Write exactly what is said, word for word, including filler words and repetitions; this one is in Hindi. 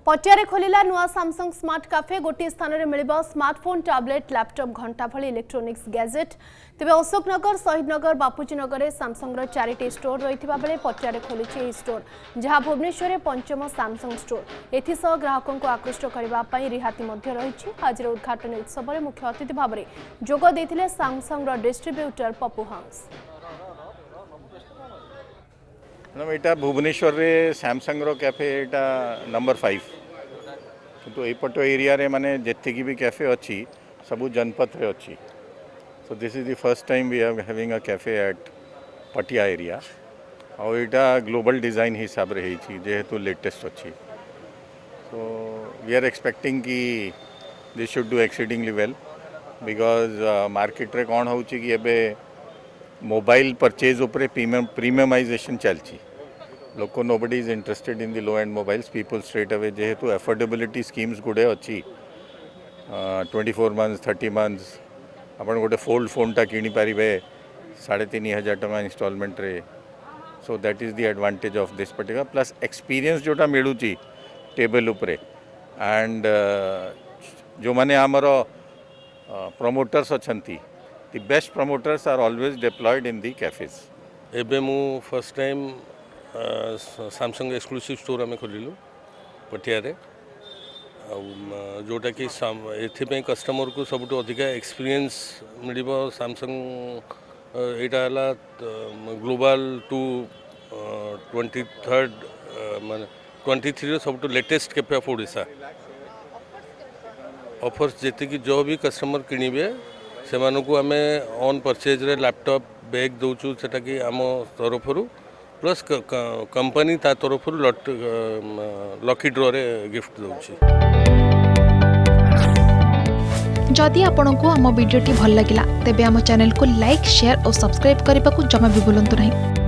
पटियारे खोलिला नुआ सैमसंग स्मार्ट कैफे गोटे स्थान में मिल स्मार्टफोन टैबलेट लैपटॉप घंटा भली इलेक्ट्रोनिक्स गैजेट तेज अशोकनगर शहीदनगर बापूजी नगर में सैमसंग चारिटी स्टोर रही बेले पटियारे खोली स्टोर जहां भुवनेश्वर में पंचम सैमसंग स्टोर एसह ग्राहकों को आकृष्ट करने रिहाती रही। आज उद्घाटन उत्सव में मुख्य अतिथि भाव में जोग देते सैमसंग डिस्ट्रीब्यूटर पप्पू हंस। यहाँ भुवनेश्वर रे सैमसंग रो कैफे एटा नंबर फाइव किंतु एपट एरिया रे माने जेतिकी भी कैफे अच्छी सबू जनपद रे अच्छी। So this is the first time we are having a cafe at Patia area और एटा ग्लोबल डिजाइन हिसाब रे हेची जेहेतु लेटेस्ट अच्छी। सो वी आर एक्सपेक्टिंग कि this should do exceedingly well because market रे कौन होची कि एबे मोबाइल परचेज उपरे प्रीमियम प्रीमियमाइजेशन चलची लोक nobody is interested in the low end mobiles people straight away जेहेतु एफोर्डेबिलिटी स्कीम्स गुड़े अच्छी twenty four months thirty months अपन गोटे फोल्ड फोनटा किनी पारिबे साढ़े तीन हजार टका इंस्टॉलमेंट रे। So that is the advantage of this particular plus experience जोटा मिलूची टेबल उपरे एंड जो माने आमर प्रमोटर्स अच्छी The best promoters are always deployed in the cafes. एबे मु first time Samsung exclusive store आम खोलू पटिया रे जोटा कि एथि कस्टमर को सब अधिक एक्सपीरियंस मिल सैमसंग यहाँ ग्लोबल टू ट्वेंटी थर्ड मान ट्वेंटी थ्री सब latest cafe of Odisha offers जीक जो भी कस्टमर किणवे से आम ऑन परचेज रे लैपटॉप बैग दौचु सेटा कि आम तरफ प्लस कंपनी ता तरफ लकी ड्रॉ रे गिफ्ट दौची। जदि आपंक आम भिडी भल लगा तेब आम चैनल को लाइक शेयर और सब्सक्राइब करने को जमा भी भूलु नहीं।